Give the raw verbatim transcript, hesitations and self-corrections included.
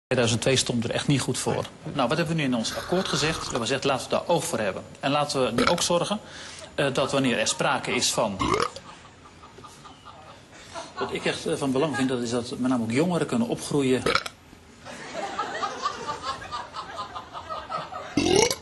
tweeduizend twee stond er echt niet goed voor. Nou, wat hebben we nu in ons akkoord gezegd? We hebben gezegd, laten we daar oog voor hebben. En laten we nu ook zorgen uh, dat wanneer er sprake is van... Wat ik echt van belang vind, dat is dat met name ook jongeren kunnen opgroeien...